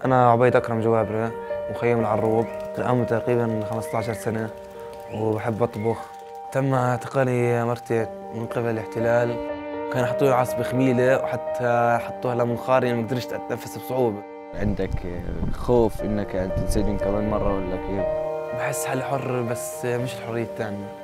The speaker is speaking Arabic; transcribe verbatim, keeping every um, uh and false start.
أنا عبيد أكرم جوابرة، مخيم العروب. عمري تقريباً خمسة عشر سنة وبحب أطبخ. تم اعتقالي مرتين من قبل الاحتلال. كانوا حطوا لي عصب خميلة وحتى حطوها لمنخاري ما قدرت أتنفس بصعوبة. عندك خوف إنك تنسجن كمان مرة ولا كيف؟ بحس حالي حر بس مش الحرية التامة.